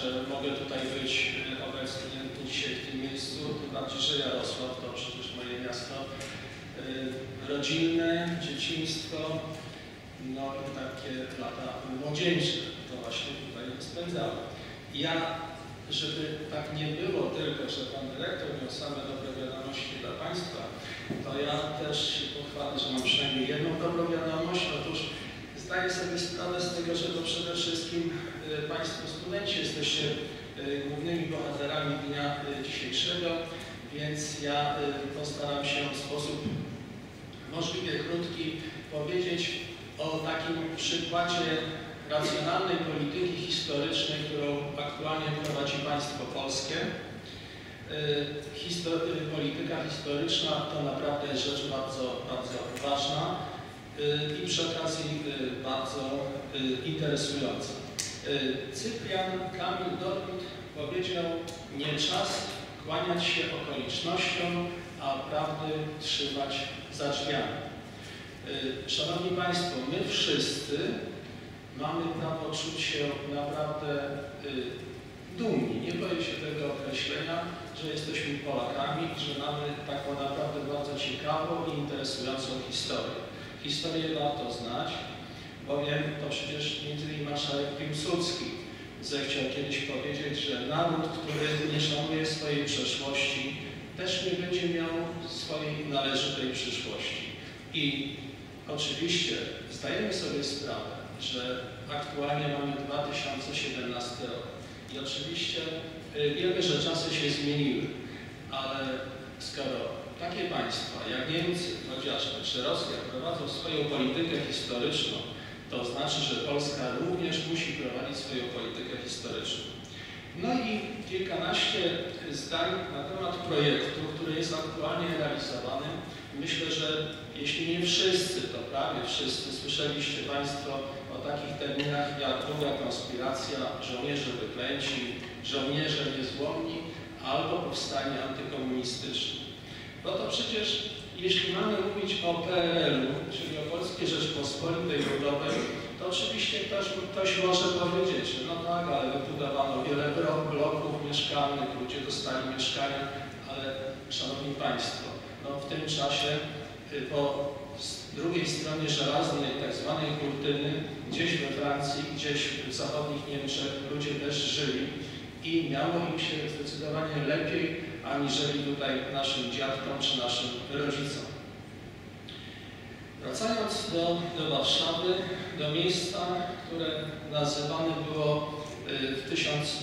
że mogę tutaj być obecny dzisiaj w tym miejscu, tym bardziej, że Jarosław to przecież moje miasto rodzinne, dzieciństwo, no i takie lata młodzieńcze, to właśnie tutaj spędzałem. Ja, żeby tak nie było tylko, że pan dyrektor miał same dobre wiadomości dla państwa, to ja też się pochwalę, że mam przynajmniej jedną dobrą wiadomość. Otóż zdaję sobie sprawę z tego, że to przede wszystkim państwo studenci jesteście głównymi bohaterami dnia dzisiejszego, więc ja postaram się w sposób możliwie krótki powiedzieć o takim przykładzie racjonalnej polityki historycznej, którą aktualnie prowadzi państwo polskie. Polityka historyczna to naprawdę jest rzecz bardzo, bardzo ważna i przy okazji bardzo interesująca. Cyprian Kamil Dorwit powiedział: nie czas kłaniać się okolicznościom, a prawdy trzymać za drzwiami. Szanowni Państwo, my wszyscy mamy prawo czuć się naprawdę dumni, nie boję się tego określenia, że jesteśmy Polakami, że mamy taką naprawdę bardzo ciekawą i interesującą historię. Historię warto znać, bowiem to przecież m.in. marszałek Piłsudski zechciał kiedyś powiedzieć, że naród, który nie szanuje swojej przeszłości, też nie będzie miał swojej należytej przyszłości. I oczywiście zdajemy sobie sprawę, że aktualnie mamy 2017 rok i oczywiście wiemy, że czasy się zmieniły, ale skoro takie państwa jak Niemcy chociażby, czy Rosja prowadzą swoją politykę historyczną, to znaczy, że Polska również musi prowadzić swoją politykę historyczną. No i kilkanaście zdań na temat projektu, który jest aktualnie realizowany. Myślę, że jeśli nie wszyscy, to prawie wszyscy słyszeliście Państwo o takich terminach jak druga konspiracja, żołnierze wyklęci, żołnierze niezłomni albo powstanie antykomunistyczne. Bo to przecież, jeśli mamy mówić o PRL-u, czyli o Polskiej Rzeczpospolitej Ludowej, to oczywiście ktoś może powiedzieć, że no tak, ale wybudowano wiele bloków mieszkalnych, ludzie dostali mieszkania, ale Szanowni Państwo, no w tym czasie po drugiej stronie żelaznej, tak zwanej kurtyny, gdzieś we Francji, gdzieś w zachodnich Niemczech ludzie też żyli i miało im się zdecydowanie lepiej, aniżeli tutaj naszym dziadkom czy naszym rodzicom. Wracając do Warszawy, do miejsca, które nazywane było w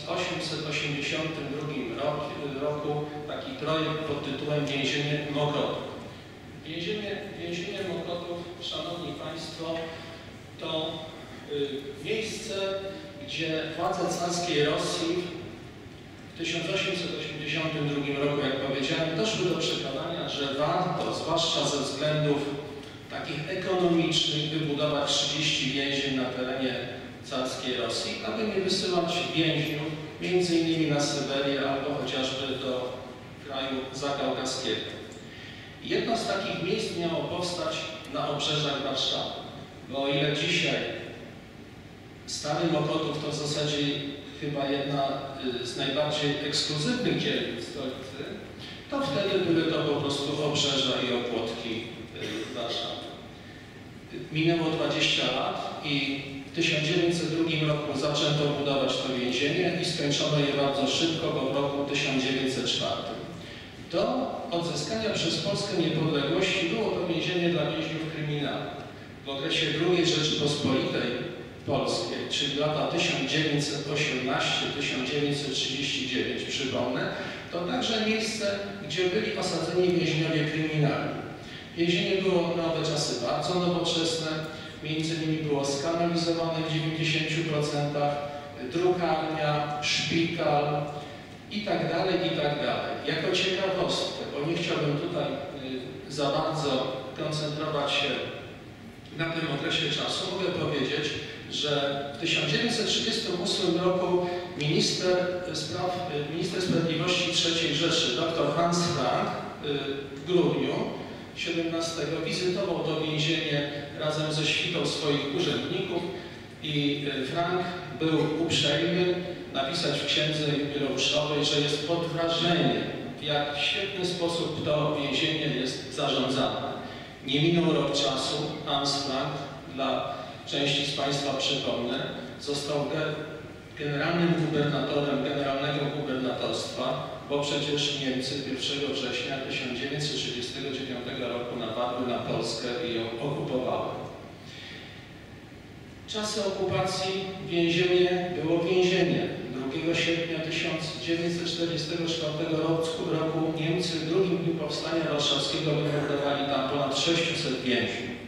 1882 roku taki projekt pod tytułem Więzienie Mokotów. Więzienie Mokotów, Szanowni Państwo, to miejsce, gdzie władze carskiej Rosji w 1882 roku, jak powiedziałem, doszły do przekonania, że warto, zwłaszcza ze względów takich ekonomicznych, wybudować 30 więzień na terenie carskiej Rosji, aby nie wysyłać więźniów między innymi na Syberię albo chociażby do kraju zakaukaskiego. Jedno z takich miejsc miało powstać na obrzeżach Warszawy, bo o ile dzisiaj Stary Mokotów to w zasadzie chyba jedna z najbardziej ekskluzywnych dzielnic stolicy, to wtedy były to po prostu obrzeża i opłotki Warszawy. Minęło 20 lat i w 1902 roku zaczęto budować to więzienie i skończono je bardzo szybko, bo w roku 1904. Do odzyskania przez Polskę niepodległości było to więzienie dla więźniów kryminalnych. W okresie II Rzeczypospolitej Polskiej, czyli lata 1918-1939, przypomnę, to także miejsce, gdzie byli osadzeni więźniowie kryminalni. Więzienie było na owe czasy bardzo nowoczesne, między innymi było skanalizowane w 90%, drukarnia, szpital i tak dalej, i tak dalej. Jako ciekawostkę, bo nie chciałbym tutaj za bardzo koncentrować się na tym okresie czasu, mogę powiedzieć, że w 1938 roku minister sprawiedliwości III Rzeszy, dr Hans Frank, w grudniu 17 wizytował to więzienie razem ze świtą swoich urzędników I Frank był uprzejmy napisać w księdze jubileuszowej, że jest pod wrażeniem, w jak świetny sposób to więzienie jest zarządzane. Nie minął rok czasu, Hans Frank, dla części z Państwa przypomnę, został generalnym gubernatorem generalnego gubernatorstwa, bo przecież Niemcy 1 września 1939 roku napadły na Polskę i ją okupowały. Czasy okupacji więzienie było więzienie. 2 sierpnia 1944 roku Niemcy w drugim dniu powstania warszawskiego wymordowali tam ponad 600 więźniów.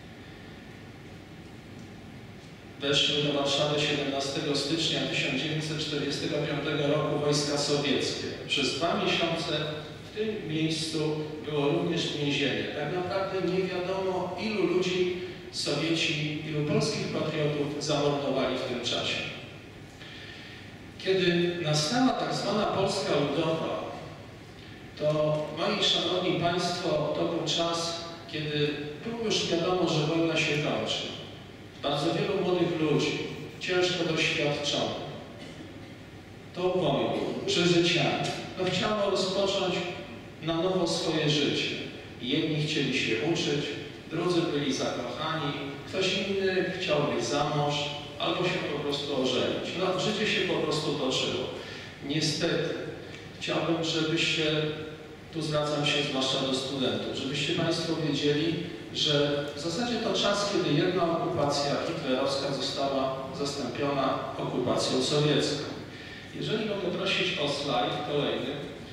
Weszły do Warszawy 17 stycznia 1945 roku wojska sowieckie. Przez 2 miesiące w tym miejscu było również więzienie. Tak naprawdę nie wiadomo, ilu ludzi Sowieci, ilu polskich patriotów zamordowali w tym czasie. Kiedy nastała tak zwana Polska Ludowa, to moi szanowni Państwo, to był czas, kiedy było już wiadomo, że wojna się kończy. Bardzo wielu młodych ludzi, ciężko doświadczonych, tą wojną, przeżyciami, chciało rozpocząć na nowo swoje życie. Jedni chcieli się uczyć, drudzy byli zakochani, ktoś inny chciał być za mąż, albo się po prostu ożenić. No, życie się po prostu toczyło. Niestety, chciałbym, żebyście, tu zwracam się zwłaszcza do studentów, żebyście Państwo wiedzieli, że w zasadzie to czas, kiedy jedna okupacja hitlerowska została zastąpiona okupacją sowiecką. Jeżeli mogę prosić o slajd kolejny,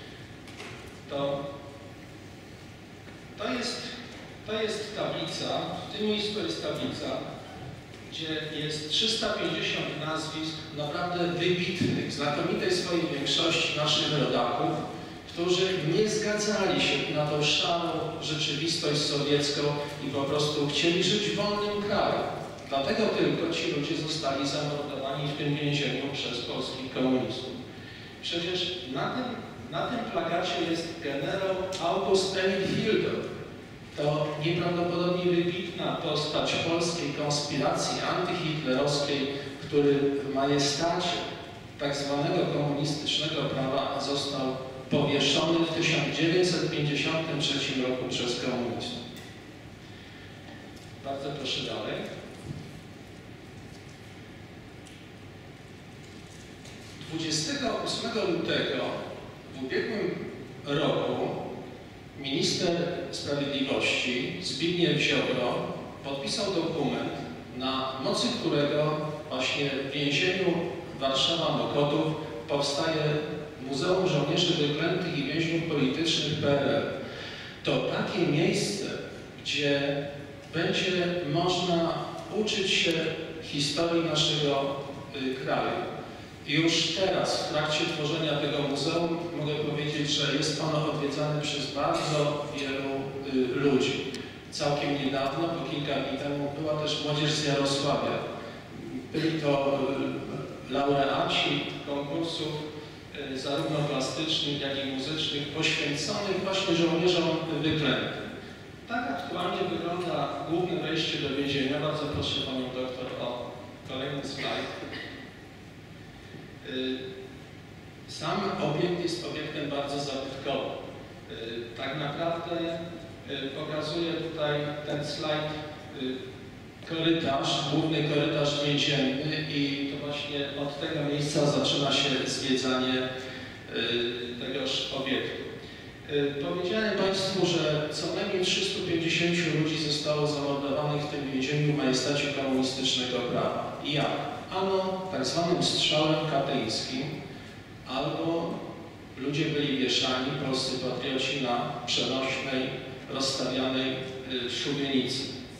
to jest tablica, w tym miejscu jest tablica, gdzie jest 350 nazwisk naprawdę wybitnych, znakomitej swojej większości naszych rodaków, którzy nie zgadzali się na tą szarą rzeczywistość sowiecką i po prostu chcieli żyć w wolnym kraju. Dlatego tylko ci ludzie zostali zamordowani w tym więzieniu przez polskich komunistów. Przecież na tym plakacie jest generał August Emil Hilger. To nieprawdopodobnie wybitna postać polskiej konspiracji antyhitlerowskiej, który w majestacie tak zwanego komunistycznego prawa został powieszony w 1953 roku przez komunistów. Bardzo proszę dalej. 28 lutego w ubiegłym roku minister sprawiedliwości Zbigniew Ziobro podpisał dokument, na mocy którego właśnie w więzieniu Warszawa-Mokotów powstaje Muzeum Żołnierzy Wyklętych i Więźniów Politycznych PRL. To takie miejsce, gdzie będzie można uczyć się historii naszego kraju. Już teraz, w trakcie tworzenia tego muzeum, mogę powiedzieć, że jest ono odwiedzane przez bardzo wielu ludzi. Całkiem niedawno, po kilka dni temu, była też młodzież z Jarosławia. Byli to laureaci konkursów zarówno plastycznych, jak i muzycznych, poświęconych właśnie żołnierzom wyklętym. Tak aktualnie wygląda główne wejście do więzienia. Bardzo proszę Panią Doktor o kolejny slajd. Sam obiekt jest obiektem bardzo zabytkowym. Tak naprawdę pokazuje tutaj ten slajd korytarz, główny korytarz więzienny i to właśnie od tego miejsca zaczyna się zwiedzanie tegoż obiektu. Powiedziałem Państwu, że co najmniej 350 ludzi zostało zamordowanych w tym więzieniu w majestacie komunistycznego prawa. I jak? Ano tak zwanym strzałem katyńskim, albo ludzie byli wieszani, polscy patrioci, na przenośnej, rozstawianej szubienicy.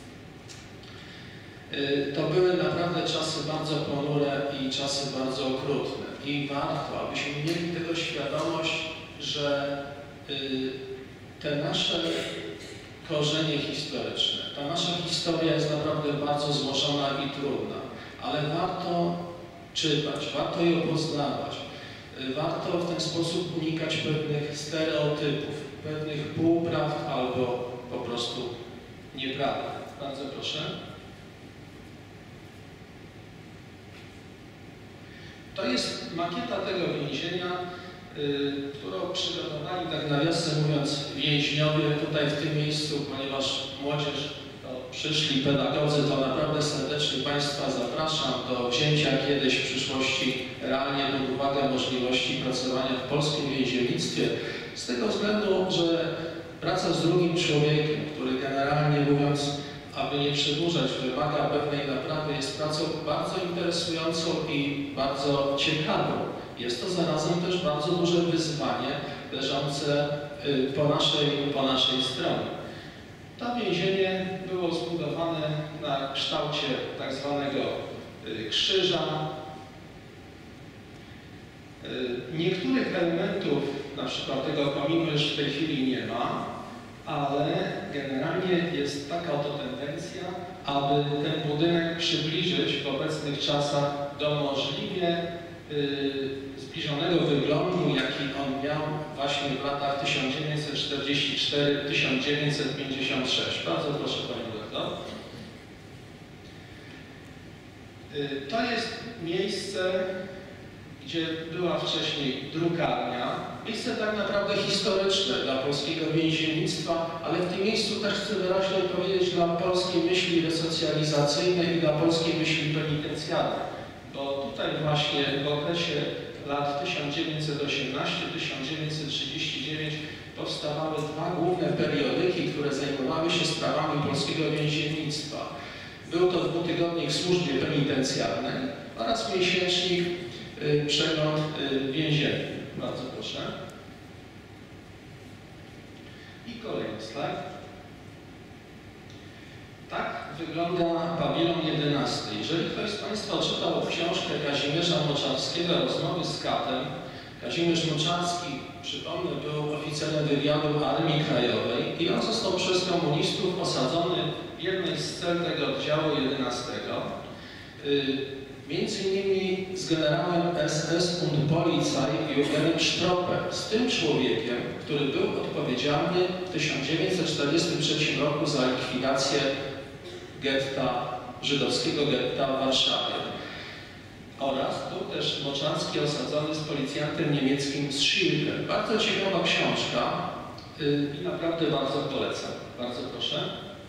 To były naprawdę czasy bardzo ponure i czasy bardzo okrutne. I warto, abyśmy mieli tego świadomość, że te nasze korzenie historyczne, ta nasza historia jest naprawdę bardzo złożona i trudna, ale warto czytać, warto ją poznawać, warto w ten sposób unikać pewnych stereotypów, pewnych półprawd albo po prostu nieprawd. Bardzo proszę. To jest makieta tego więzienia, którą przygotowali, tak nawiasem mówiąc, więźniowie tutaj w tym miejscu, ponieważ młodzież przyszli pedagodzy, to naprawdę serdecznie Państwa zapraszam do wzięcia kiedyś w przyszłości realnie pod uwagę możliwości pracowania w polskim więziennictwie. Z tego względu, że praca z drugim człowiekiem, który generalnie mówiąc, aby nie przedłużać, wymaga pewnej naprawy, jest pracą bardzo interesującą i bardzo ciekawą. Jest to zarazem też bardzo duże wyzwanie leżące po naszej stronie. To więzienie było zbudowane na kształcie tak zwanego krzyża. Niektórych elementów, na przykład tego kominu już w tej chwili nie ma, ale generalnie jest taka oto tendencja, aby ten budynek przybliżyć w obecnych czasach do możliwie zbliżonego wyglądu, jaki on miał właśnie w latach 1944-1956. Bardzo proszę Panią Redaktor. To jest miejsce, gdzie była wcześniej drukarnia. Miejsce tak naprawdę historyczne dla polskiego więziennictwa, ale w tym miejscu też chcę wyraźnie powiedzieć dla polskiej myśli resocjalizacyjnej i dla polskiej myśli penitencjarnej. Bo tutaj właśnie w okresie lat 1918-1939 powstawały dwa główne periodyki, które zajmowały się sprawami polskiego więziennictwa. Był to dwutygodnik w służbie penitencjarnej oraz miesięcznik Przegląd Więzienny. Bardzo proszę. I kolejny slajd. Tak wygląda pawilon 11. Jeżeli ktoś z Państwa czytał książkę Kazimierza Moczarskiego Rozmowy z katem, Kazimierz Moczarski, przypomnę, był oficerem wywiadu Armii Krajowej i on został przez komunistów osadzony w jednej z cel tego oddziału 11. Między innymi z generałem SS und Polizei Jurgenem Strope, z tym człowiekiem, który był odpowiedzialny w 1943 roku za likwidację getta, żydowskiego getta w Warszawie. Oraz był też Moczarski osadzony z policjantem niemieckim Schilkem. Bardzo ciekawa książka i naprawdę bardzo polecam. Bardzo proszę.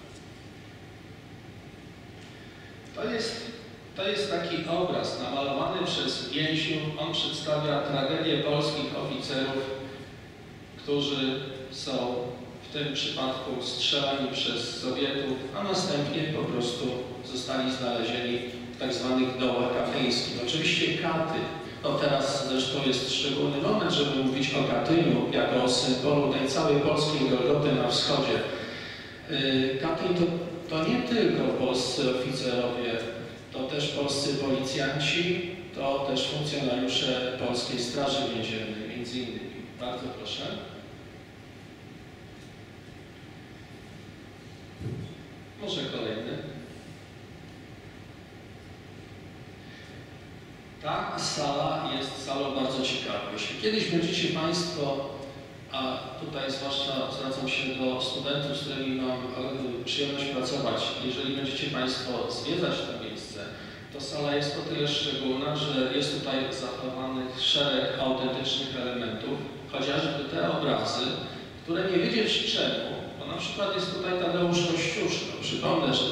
To jest taki obraz namalowany przez więźniów. On przedstawia tragedię polskich oficerów, którzy są w tym przypadku strzelani przez Sowietów, a następnie po prostu zostali znalezieni w tak zwanych dołach katyńskich. Oczywiście Katyń, no teraz zresztą jest szczególny moment, żeby mówić o Katyniu jako o symbolu tej całej polskiej Golgoty na wschodzie. Katyń to nie tylko polscy oficerowie, to też polscy policjanci, to też funkcjonariusze Polskiej Straży Więziennej, między innymi. Bardzo proszę. Może kolejny. Ta sala jest salą bardzo ciekawą. Jeśli kiedyś będziecie Państwo, a tutaj zwłaszcza zwracam się do studentów, z którymi mam przyjemność pracować, jeżeli będziecie Państwo zwiedzać to miejsce, to sala jest o tyle szczególna, że jest tutaj zachowanych szereg autentycznych elementów, chociażby te obrazy, które nie wiedzieć czemu, bo na przykład jest tutaj Tadeusz Kościuszko. Przypomnę, że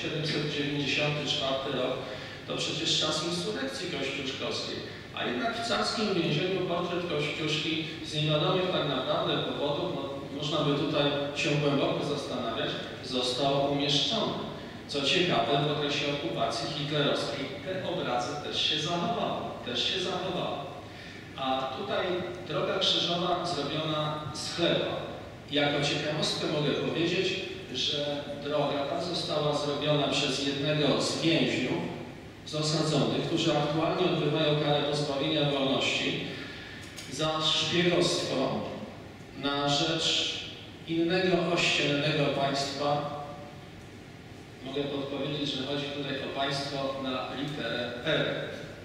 1794 rok to przecież czas insurekcji kościuszkowskiej, a jednak w carskim więzieniu portret Kościuszki z niewiadomych tak naprawdę powodów, no, można by tutaj się głęboko zastanawiać, został umieszczony. Co ciekawe, w okresie okupacji hitlerowskiej te obrazy też się zachowały. A tutaj droga krzyżowa zrobiona z chleba. Jako ciekawostkę mogę powiedzieć, że droga ta została zrobiona przez jednego z więźniów, z osadzonych, którzy aktualnie odbywają karę pozbawienia wolności za szpiegostwo na rzecz innego ościennego państwa. Mogę podpowiedzieć, że chodzi tutaj o państwo na literę R.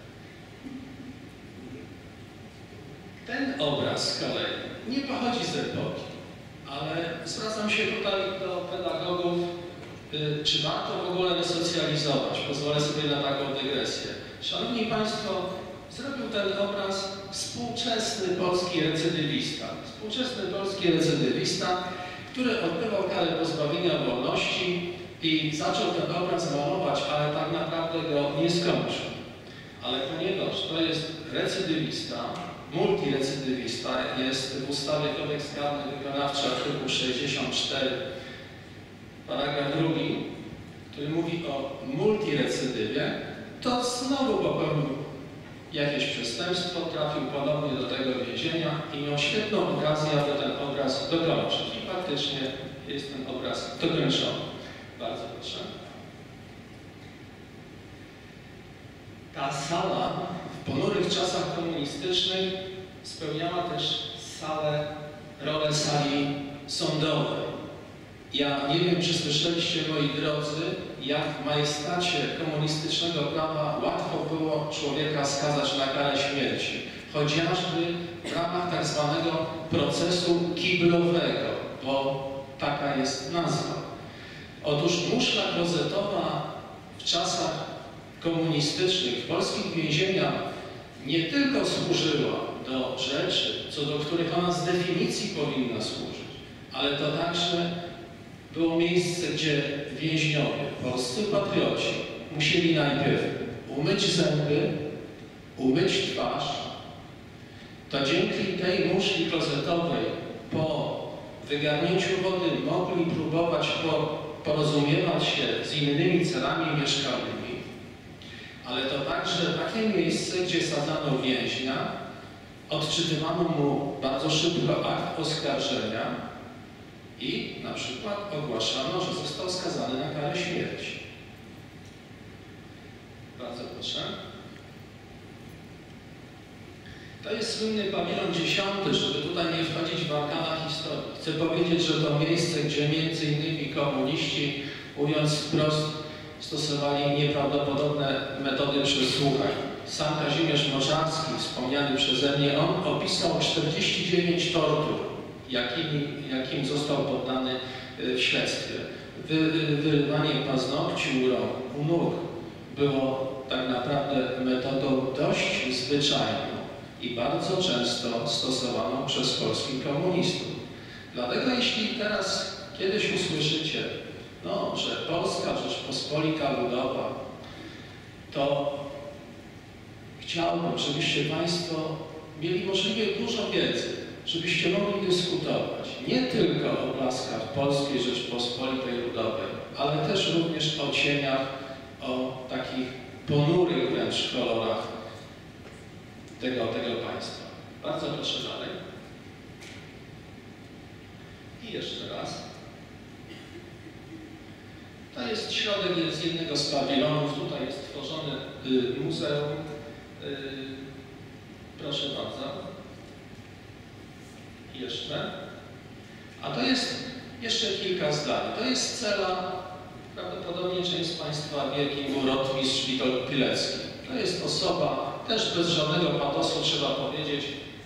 Ten obraz z kolei nie pochodzi z epoki, ale zwracam się tutaj do pedagogów, czy warto w ogóle resocjalizować? Pozwolę sobie na taką dygresję. Szanowni Państwo, zrobił ten obraz współczesny polski recydywista. Współczesny polski recydywista, który odbywał karę pozbawienia wolności i zaczął ten obraz malować, ale tak naprawdę go nie skończył. Ale ponieważ to jest recydywista, multirecydywista, jest w ustawie Kodeks Karny Wykonawczy artykuł 64, paragraf 2, który mówi o multirecydywie, to znowu popełnił jakieś przestępstwo, trafił ponownie do tego więzienia i miał świetną okazję, aby ten obraz dokończyć. I faktycznie jest ten obraz dokończony. Bardzo proszę. Ta sala w ponurych czasach komunistycznych spełniała też rolę sali sądowej. Ja nie wiem, czy słyszeliście, moi drodzy, jak w majestacie komunistycznego prawa łatwo było człowieka skazać na karę śmierci, chociażby w ramach tak zwanego procesu kiblowego, bo taka jest nazwa. Otóż muszla klozetowa w czasach komunistycznych w polskich więzieniach nie tylko służyła do rzeczy, co do których ona z definicji powinna służyć, ale to także było miejsce, gdzie więźniowie, polscy patrioci musieli najpierw umyć zęby, umyć twarz. To dzięki tej muszli klozetowej po wygarnięciu wody mogli próbować porozumiewać się z innymi celami mieszkalnymi. Ale to także takie miejsce, gdzie sadzano więźnia, odczytywano mu bardzo szybko akt oskarżenia i na przykład ogłaszano, że został skazany na karę śmierci. Bardzo proszę. To jest słynny pawilon 10, żeby tutaj nie wchodzić w arkana historii. Chcę powiedzieć, że to miejsce, gdzie między innymi komuniści, mówiąc wprost, stosowali nieprawdopodobne metody przesłuchań. Sam Kazimierz Morzarski, wspomniany przeze mnie, on opisał 49 tortur, jakim został poddany w śledztwie. Wyrywanie paznokci u nóg było tak naprawdę metodą dość zwyczajną i bardzo często stosowaną przez polskich komunistów. Dlatego jeśli teraz kiedyś usłyszycie, że Polska Rzeczpospolita Ludowa, to chciałbym, żebyście Państwo mieli możliwie dużo wiedzy, żebyście mogli dyskutować nie tylko o blaskach Polskiej Rzeczpospolitej Ludowej, ale też również o cieniach, o takich ponurych wręcz kolorach tego państwa. Bardzo proszę dalej. I jeszcze raz. To jest środek z jednego z pawilonów. Tutaj jest tworzone muzeum. Proszę bardzo. Jeszcze. A to jest jeszcze kilka zdań. To jest cela, prawdopodobnie część z Państwa wie, kim był rotmistrz Witold Pilecki. To jest osoba, też bez żadnego patosu trzeba powiedzieć,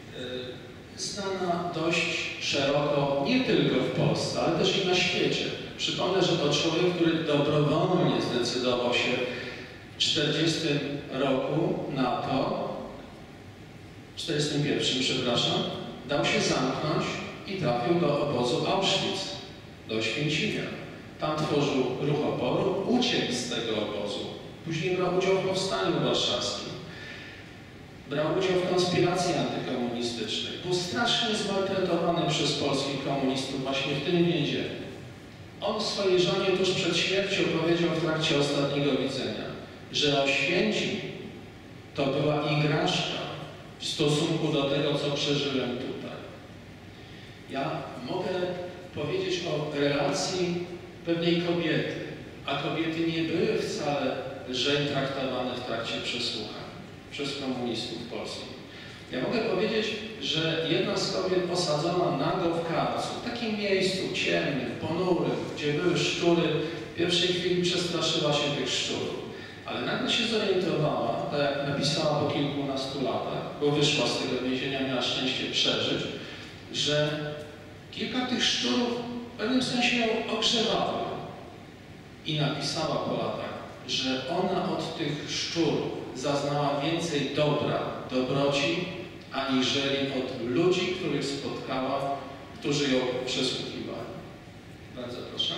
znana dość szeroko, nie tylko w Polsce, ale też i na świecie. Przypomnę, że to człowiek, który dobrowolnie zdecydował się w 1940 roku na to, w 1941, przepraszam, dał się zamknąć i trafił do obozu Auschwitz, do Święcimia. Tam tworzył ruch oporu, uciekł z tego obozu. Później brał udział w powstaniu warszawskim. Brał udział w konspiracji antykomunistycznej. Był strasznie zmaltretowany przez polskich komunistów właśnie w tym więzieniu. On swojej żonie tuż przed śmiercią powiedział w trakcie ostatniego widzenia, że Oświęcim to była igraszka w stosunku do tego, co przeżyłem tutaj. Ja mogę powiedzieć o relacji pewnej kobiety, a kobiety nie były wcale lżej traktowane w trakcie przesłuchań przez komunistów polskich. Ja mogę powiedzieć, że jedna z kobiet osadzona nago w karcu, w takim miejscu ciemnym, ponurym, gdzie były szczury, w pierwszej chwili przestraszyła się tych szczurów, ale nagle się zorientowała, tak jak napisała po kilkunastu latach, bo wyszła z tego więzienia, miała szczęście przeżyć, że kilka tych szczurów w pewnym sensie ją ogrzewały. I napisała po latach, że ona od tych szczurów zaznała więcej dobra, dobroci, aniżeli od ludzi, których spotkała, którzy ją przesłuchiwali. Bardzo proszę.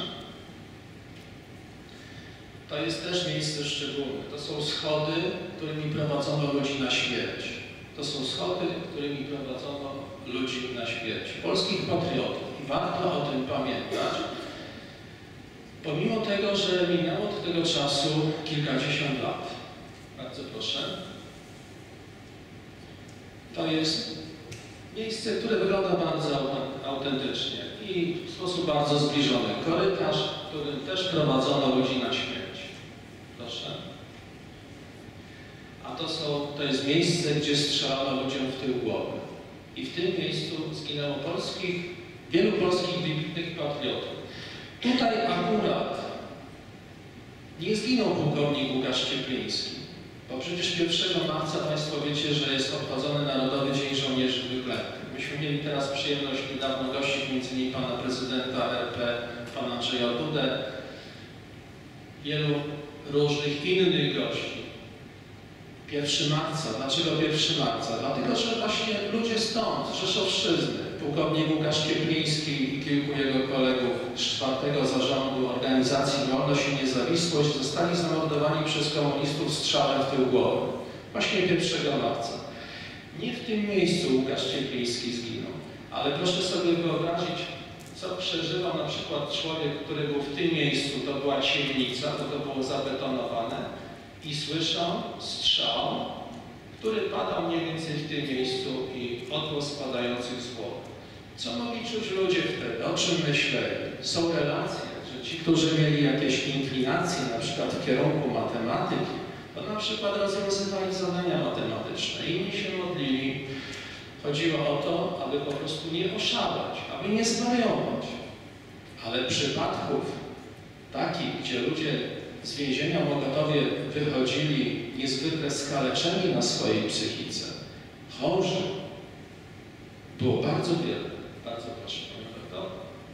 To jest też miejsce szczególne. To są schody, którymi prowadzono ludzi na śmierć. To są schody, którymi prowadzono ludzi na śmierć. Polskich patriotów. I warto o tym pamiętać. Pomimo tego, że minęło od tego czasu kilkadziesiąt lat. Bardzo proszę. To jest miejsce, które wygląda bardzo autentycznie i w sposób bardzo zbliżony. Korytarz, w którym też prowadzono ludzi na śmierć. Proszę. A to jest miejsce, gdzie strzelano ludziom w tył głowy. I w tym miejscu zginęło wielu polskich wybitnych patriotów. Tutaj akurat nie zginął pułkownik Łukasz Ciepliński, bo przecież 1 marca Państwo wiecie, że jest obchodzony Narodowy Dzień Żołnierzy Wyklętych. Myśmy mieli teraz przyjemność niedawno gościć m.in. pana prezydenta RP, pana Andrzeja Dudę, wielu różnych innych gości. 1 marca. Dlaczego 1 marca? Dlatego, że właśnie ludzie stąd, z Rzeszowszczyzny, pułkownik Łukasz Ciepliński i kilku jego kolegów z 4. Zarządu Organizacji Wolność i Niezawisłość zostali zamordowani przez komunistów strzałem w tył głowy. Właśnie 1 marca. Nie w tym miejscu Łukasz Ciepliński zginął, ale proszę sobie wyobrazić, co przeżywał na przykład człowiek, który był w tym miejscu, to była ciemnica, bo to było zabetonowane, i słyszał strzał, który padał mniej więcej w tym miejscu i odgłos spadających zwłok. Co mogli czuć ludzie wtedy? O czym myśleli? Są relacje, że ci, którzy mieli jakieś inklinacje, na przykład w kierunku matematyki, to na przykład rozwiązywali zadania matematyczne, inni się modlili. Chodziło o to, aby po prostu nie oszaleć, aby nie zwariować. Ale przypadków takich, gdzie ludzie z więzienia w Mokotowie wychodzili niezwykle skaleczeni na swojej psychice, chorzy, było bardzo wiele. Bardzo proszę, panie doktor.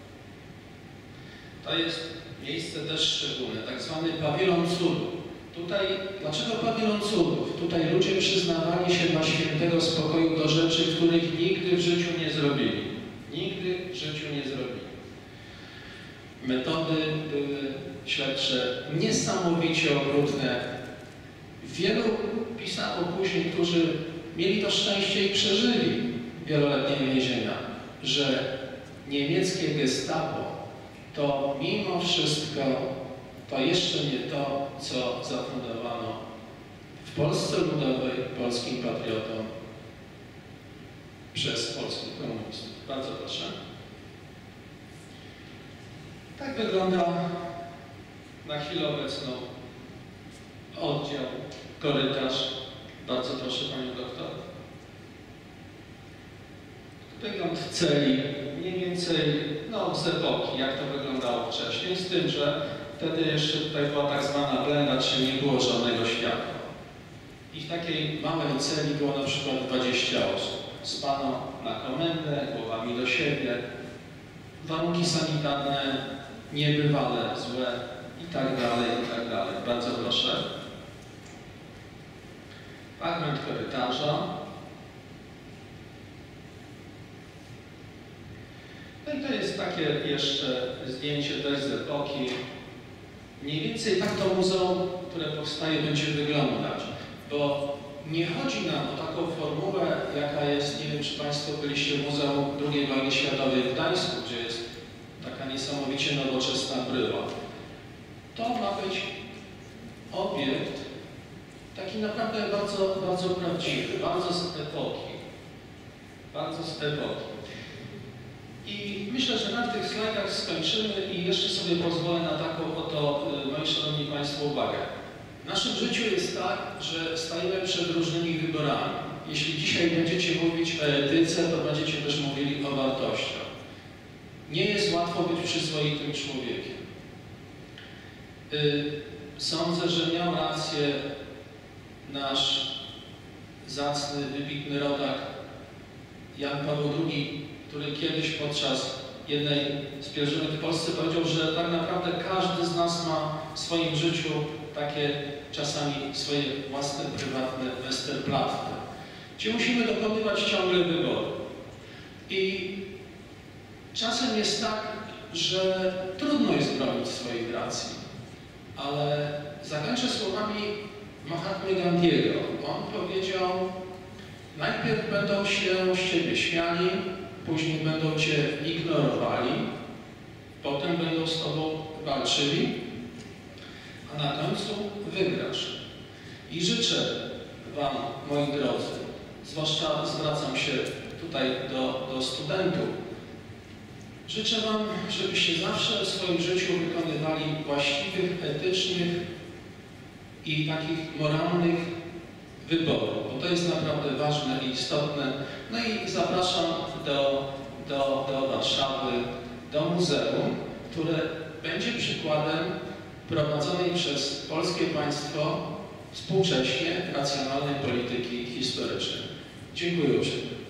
To jest miejsce też szczególne, tak zwany pawilon cudów. Tutaj, dlaczego pawilon cudów? Tutaj ludzie przyznawali się na świętego spokoju do rzeczy, których nigdy w życiu nie zrobili. Nigdy w życiu nie zrobili. Metody były śledcze niesamowicie okrutne. Wielu pisało później, którzy mieli to szczęście i przeżyli wieloletnie więzienia, że niemieckie gestapo to mimo wszystko to jeszcze nie to, co zafundowano w Polsce Ludowej, polskim patriotom przez polskich komunistów. Bardzo proszę. Tak wygląda na chwilę obecną oddział, korytarz. Bardzo proszę, pani doktor. Wygląd celi mniej więcej z epoki, jak to wyglądało wcześniej, z tym, że wtedy jeszcze tutaj była tak zwana blenda, czyli nie było żadnego światła. I w takiej małej celi było na przykład 20 osób. Spano na komendę, głowami do siebie. Warunki sanitarne niebywale złe i tak dalej, i tak dalej. Bardzo proszę. Fragment korytarza. No i to jest takie jeszcze zdjęcie też z epoki. Mniej więcej tak to muzeum, które powstaje, będzie wyglądać, bo nie chodzi nam o taką formułę, jaka jest, nie wiem, czy Państwo byliście w Muzeum II Wojny Światowej w Gdańsku, gdzie jest taka niesamowicie nowoczesna bryła. To ma być obiekt taki naprawdę bardzo, bardzo prawdziwy, bardzo z epoki. Bardzo z epoki. I myślę, że na tych slajdach skończymy i jeszcze sobie pozwolę na taką oto, moi szanowni Państwo, uwagę. W naszym życiu jest tak, że stajemy przed różnymi wyborami. Jeśli dzisiaj będziecie mówić o etyce, to będziecie też mówili o wartościach. Nie jest łatwo być przyzwoitym człowiekiem. Sądzę, że miał rację nasz zacny, wybitny rodak Jan Paweł II, który kiedyś podczas jednej z pielgrzymek w Polsce powiedział, że tak naprawdę każdy z nas ma w swoim życiu takie czasami swoje własne, prywatne Westerplatte, gdzie musimy dokonywać ciągle wyboru. I czasem jest tak, że trudno jest bronić swoich racji, ale zakończę słowami Mahatmy Gandhiego. On powiedział: najpierw będą się z ciebie śmiali, później będą cię ignorowali, potem będą z tobą walczyli, a na końcu wygrasz. I życzę wam, moi drodzy, zwłaszcza zwracam się tutaj do studentów, życzę wam, żebyście zawsze w swoim życiu wykonywali właściwych, etycznych i takich moralnych wyborów, bo to jest naprawdę ważne i istotne. No i zapraszam do Warszawy, do muzeum, które będzie przykładem prowadzonej przez polskie państwo współcześnie racjonalnej polityki historycznej. Dziękuję uprzejmie.